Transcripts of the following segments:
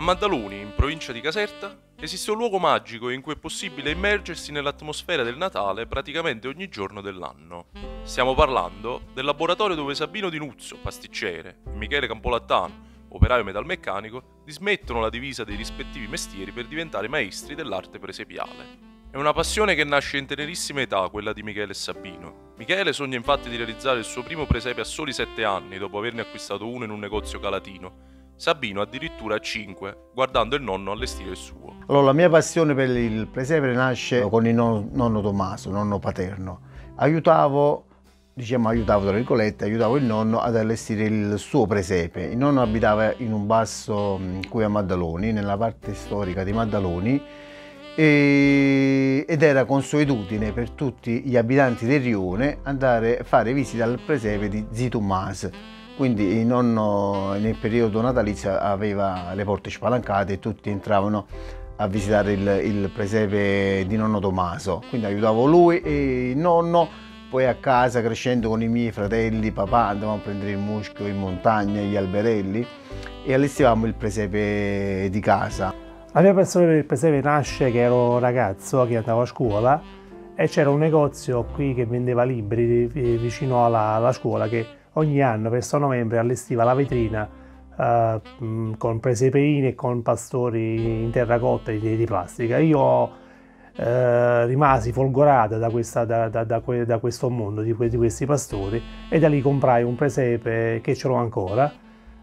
A Maddaloni, in provincia di Caserta, esiste un luogo magico in cui è possibile immergersi nell'atmosfera del Natale praticamente ogni giorno dell'anno. Stiamo parlando del laboratorio dove Sabino Di Nuzzo, pasticcere, e Michele Campolattano, operaio metalmeccanico, dismettono la divisa dei rispettivi mestieri per diventare maestri dell'arte presepiale. È una passione che nasce in tenerissima età, quella di Michele e Sabino. Michele sogna infatti di realizzare il suo primo presepe a soli 7 anni, dopo averne acquistato uno in un negozio calatino. Sabino addirittura a 5, guardando il nonno allestire il suo. Allora, la mia passione per il presepe nasce con il nonno Tommaso, nonno paterno. Aiutavo tra virgolette, aiutavo il nonno ad allestire il suo presepe. Il nonno abitava in un basso qui a Maddaloni, nella parte storica di Maddaloni, ed era consuetudine per tutti gli abitanti del rione andare a fare visita al presepe di Zi Tommaso. Quindi il nonno nel periodo natalizio aveva le porte spalancate e tutti entravano a visitare il presepe di nonno Tommaso. Quindi aiutavo lui e il nonno. Poi a casa, crescendo con i miei fratelli, papà, andavamo a prendere il muschio in montagna, gli alberelli, e allestivamo il presepe di casa. La mia passione per il presepe nasce che ero ragazzo, che andavo a scuola, e c'era un negozio qui che vendeva libri vicino alla scuola, che ogni anno per San Novembre allestiva la vetrina con presepeini e con pastori in terracotta di plastica. Io rimasi folgorata da questo mondo di questi pastori, e da lì comprai un presepe che ce l'ho ancora,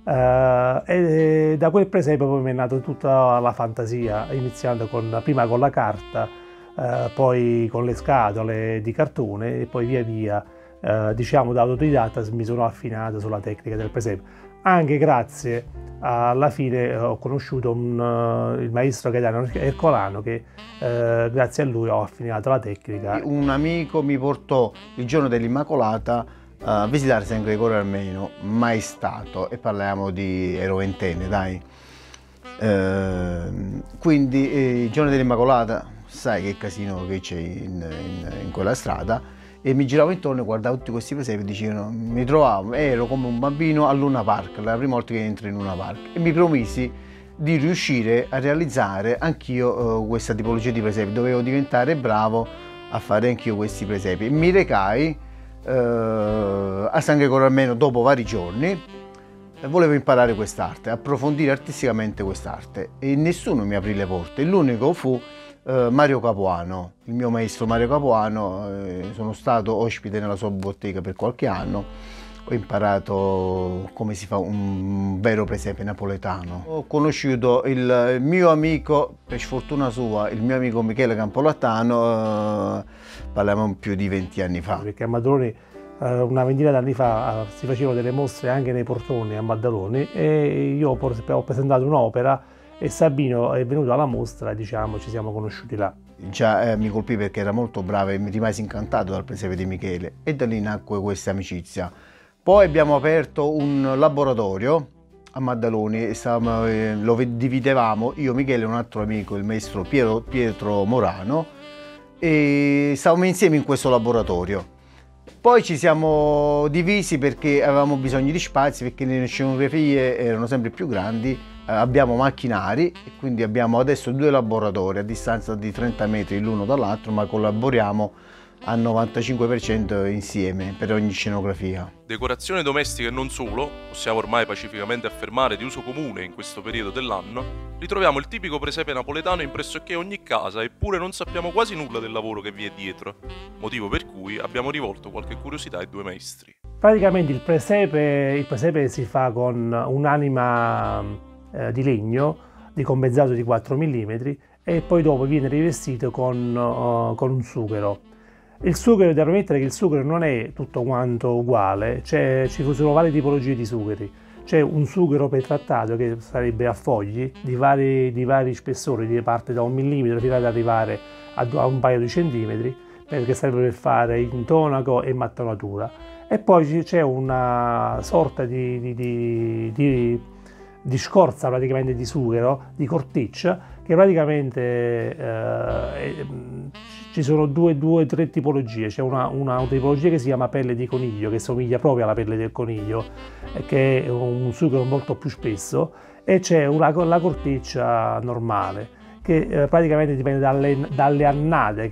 e da quel presepe poi mi è nata tutta la fantasia, iniziando prima con la carta, poi con le scatole di cartone, e poi via via diciamo da autodidatta mi sono affinato sulla tecnica del presepe. Anche grazie alla fine ho conosciuto il maestro Gaetano Ercolano, che grazie a lui ho affinato la tecnica. Un amico mi portò il giorno dell'Immacolata a visitare San Gregorio Armeno, mai stato, e parliamo ero ventenne, dai. Quindi il giorno dell'Immacolata, sai che casino che c'è in quella strada, e mi giravo intorno e guardavo tutti questi presepi e dicevo, mi trovavo, ero come un bambino a Luna Park, la prima volta che entro in Luna Park, e mi promisi di riuscire a realizzare anch'io questa tipologia di presepi. Dovevo diventare bravo a fare anch'io questi presepi. Mi recai a San Gregorio Armeno dopo vari giorni e volevo imparare quest'arte, approfondire artisticamente quest'arte, e nessuno mi aprì le porte. L'unico fu Mario Capuano, il mio maestro Mario Capuano. Sono stato ospite nella sua bottega per qualche anno, ho imparato come si fa un vero presepe napoletano. Ho conosciuto il mio amico, per sfortuna sua, il mio amico Michele Campolattano, parliamo più di 20 anni fa. Perché a Maddaloni una ventina d'anni fa si facevano delle mostre anche nei portoni a Maddaloni, e io ho presentato un'opera e Sabino è venuto alla mostra e diciamo ci siamo conosciuti là. Già mi colpì perché era molto bravo e mi rimasi incantato dal presepe di Michele, e da lì nacque questa amicizia. Poi abbiamo aperto un laboratorio a Maddaloni e lo dividevamo, io, Michele e un altro amico, il maestro Pietro Morano, e stavamo insieme in questo laboratorio. Poi ci siamo divisi perché avevamo bisogno di spazi, perché le scenografie erano sempre più grandi. Abbiamo macchinari e quindi abbiamo adesso 2 laboratori a distanza di 30 metri l'uno dall'altro, ma collaboriamo al 95% insieme per ogni scenografia. Decorazione domestica e non solo, possiamo ormai pacificamente affermare di uso comune in questo periodo dell'anno, ritroviamo il tipico presepe napoletano in pressoché ogni casa, eppure non sappiamo quasi nulla del lavoro che vi è dietro, motivo per cui abbiamo rivolto qualche curiosità ai 2 maestri. Praticamente il presepe si fa con un'anima di legno di compensato di 4 mm, e poi dopo viene rivestito con un sughero. Il sughero, devo ammettere che il sughero non è tutto quanto uguale, ci sono varie tipologie di sugheri. C'è un sughero pretrattato che sarebbe a fogli di vari spessori, che parte da 1 mm fino ad arrivare a un paio di centimetri, perché serve per fare intonaco e mattanatura. E poi c'è una sorta di scorza praticamente di sughero, di corteccia, che praticamente ci sono due o tre tipologie. C'è una tipologia che si chiama pelle di coniglio, che somiglia proprio alla pelle del coniglio, che è un sughero molto più spesso, e c'è la corteccia normale, che praticamente dipende dalle annate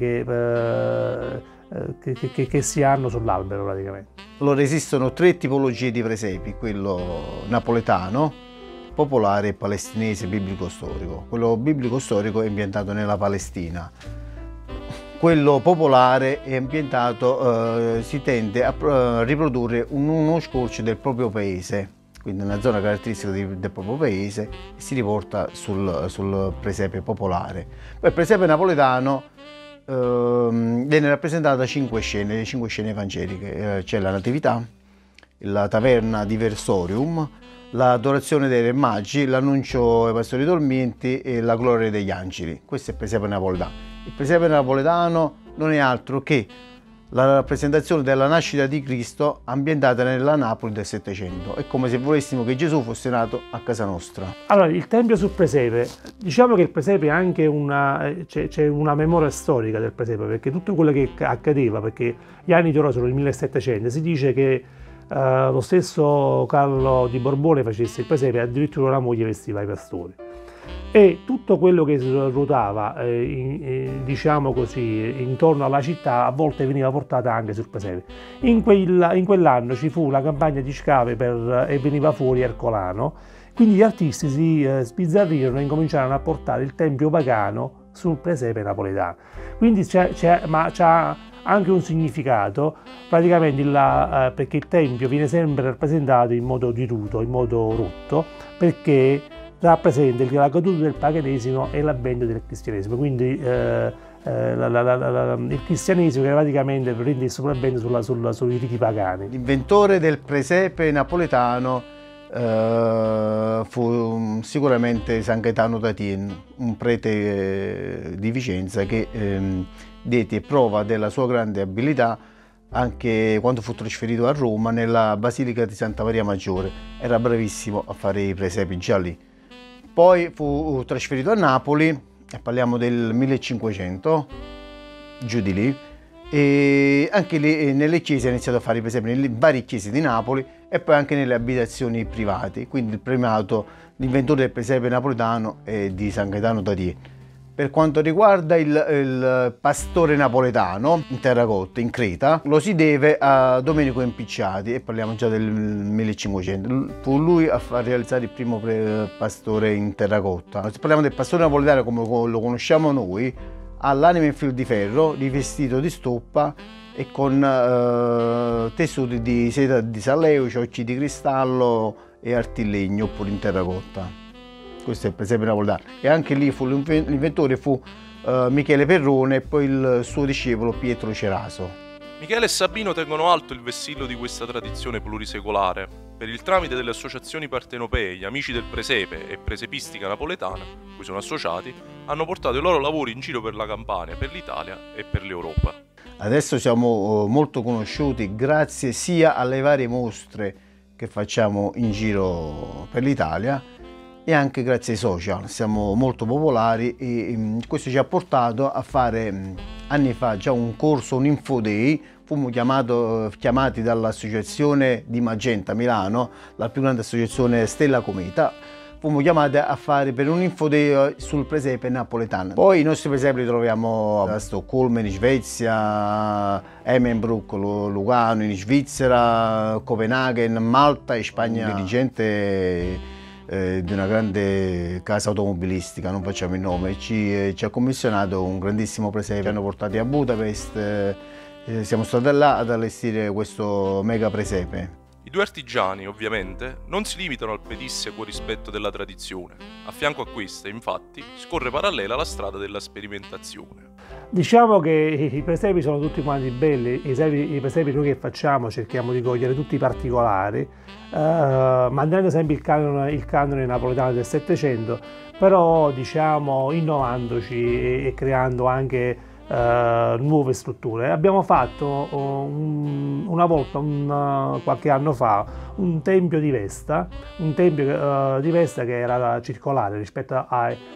che si hanno sull'albero praticamente. Allora esistono 3 tipologie di presepi, quello napoletano, popolare e palestinese biblico-storico. Quello biblico-storico è ambientato nella Palestina. Quello popolare è ambientato, si tende a riprodurre uno scorcio del proprio paese, quindi una zona caratteristica del proprio paese, e si riporta sul presepe popolare. Poi il presepe napoletano viene rappresentato da 5 scene, le 5 scene evangeliche. C'è la Natività, la taverna diversorium, l'adorazione dei re magi, l'annuncio ai pastori dormienti e la gloria degli angeli. Questo è il presepe napoletano. Il presepe napoletano non è altro che la rappresentazione della nascita di Cristo ambientata nella Napoli del Settecento. È come se volessimo che Gesù fosse nato a casa nostra. Allora, il tempio sul presepe, diciamo che il presepe è anche c'è una memoria storica del presepe, perché tutto quello che accadeva, perché gli anni di oro sono il 1700, si dice che lo stesso Carlo di Borbone facesse il presepe e addirittura la moglie vestiva i pastori. E tutto quello che si ruotava, diciamo così, intorno alla città a volte veniva portata anche sul presepe. In quell'anno ci fu la campagna di scave e veniva fuori Ercolano, quindi gli artisti si sbizzarrirono e incominciarono a portare il tempio pagano sul presepe napoletano. Quindi c'ha anche un significato, praticamente perché il tempio viene sempre rappresentato in modo diruto, in modo rotto, perché rappresenta la caduta del paganesimo e l'avvento del cristianesimo, quindi il cristianesimo che praticamente prende il sopravvento sui riti pagani. L'inventore del presepe napoletano fu sicuramente San Gaetano da Thiene, un prete di Vicenza che diede prova della sua grande abilità anche quando fu trasferito a Roma nella Basilica di Santa Maria Maggiore. Era bravissimo a fare i presepi già lì. Poi fu trasferito a Napoli, e parliamo del 1500, giù di lì, e anche lì nelle chiese ha iniziato a fare i presepi nelle varie chiese di Napoli e poi anche nelle abitazioni private. Quindi il premiato, l'inventore del presepe napoletano è di San Gaetano da Thiene. Per quanto riguarda il pastore napoletano in terracotta, in Creta, lo si deve a Domenico Impicciati, e parliamo già del 1500. Fu lui a far realizzare il primo pastore in terracotta. Se parliamo del pastore napoletano come lo conosciamo noi, ha l'anima in fil di ferro, rivestito di stoppa e con tessuti di seta di Salleo, ciocci di cristallo e artillegno oppure in terracotta. Questo è il presepe napoletano. E anche lì l'inventore fu Michele Perrone e poi il suo discepolo Pietro Ceraso. Michele e Sabino tengono alto il vessillo di questa tradizione plurisecolare. Per il tramite delle associazioni partenopee, gli Amici del Presepe e Presepistica Napoletana, cui sono associati, hanno portato i loro lavori in giro per la Campania, per l'Italia e per l'Europa. Adesso siamo molto conosciuti grazie sia alle varie mostre che facciamo in giro per l'Italia e anche grazie ai social. Siamo molto popolari e questo ci ha portato a fare anni fa già un corso, un Info Day. Fummo chiamati dall'associazione di Magenta Milano, la più grande associazione Stella Cometa. Fummo chiamati a fare per un Info Day sul presepe napoletano. Poi i nostri presepi li troviamo a Stoccolma, in Svezia, Emmenbrook, Lugano, in Svizzera, Copenaghen, Malta e Spagna. Un dirigente di una grande casa automobilistica, non facciamo il nome, ci ha commissionato un grandissimo presepe. Ci hanno portati a Budapest, siamo stati là ad allestire questo mega presepe. I due artigiani, ovviamente, non si limitano al pedissequo rispetto della tradizione. A fianco a questa, infatti, scorre parallela la strada della sperimentazione. Diciamo che i presepi sono tutti quanti belli, i presepi noi che facciamo cerchiamo di cogliere tutti i particolari, mantenendo sempre il canone napoletano del Settecento, però diciamo innovandoci e creando anche nuove strutture. Abbiamo fatto una volta, qualche anno fa, un tempio di Vesta, che era circolare rispetto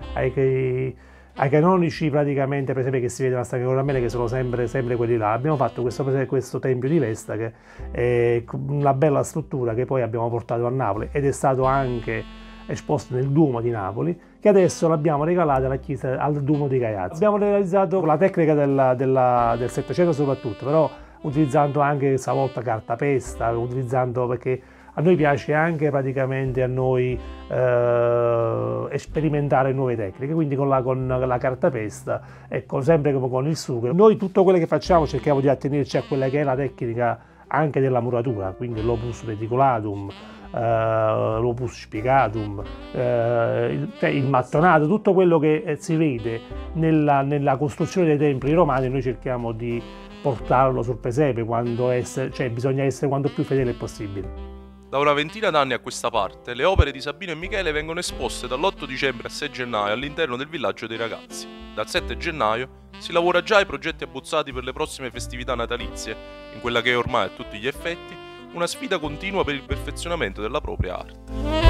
ai canonici praticamente presepi che si vedono a San Carolamele, che sono sempre quelli là. Abbiamo fatto questo tempio di Vesta, che è una bella struttura che poi abbiamo portato a Napoli ed è stato anche esposte nel Duomo di Napoli, che adesso l'abbiamo regalata alla chiesa, al Duomo di Gaiazzo. Abbiamo realizzato la tecnica del Settecento soprattutto, però utilizzando anche stavolta cartapesta, perché a noi piace anche praticamente sperimentare nuove tecniche, quindi con la cartapesta, ecco, sempre come con il sughero. Noi tutto quello che facciamo cerchiamo di attenerci a quella che è la tecnica anche della muratura, quindi l'opus reticulatum, l'opus spigatum, il mattonato, tutto quello che si vede nella costruzione dei templi romani, noi cerchiamo di portarlo sul presepe, bisogna essere quanto più fedeli possibile. Da una ventina d'anni a questa parte, le opere di Sabino e Michele vengono esposte dall'8 dicembre al 6 gennaio all'interno del villaggio dei ragazzi. Dal 7 gennaio si lavora già ai progetti abbozzati per le prossime festività natalizie, in quella che è ormai a tutti gli effetti una sfida continua per il perfezionamento della propria arte.